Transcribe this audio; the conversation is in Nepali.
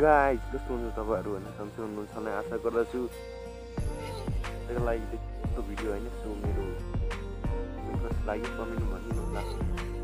गाइस कस्तो हुनुहुन्छ तपाईँहरू होइन सन्चै हुनुहुन्छ नै आशा गर्दछु। त्यसको लागि यस्तो भिडियो होइन सो मेरो इन्ट्रेस्ट लाग्यो कमेन्ट भनिदिनु होला।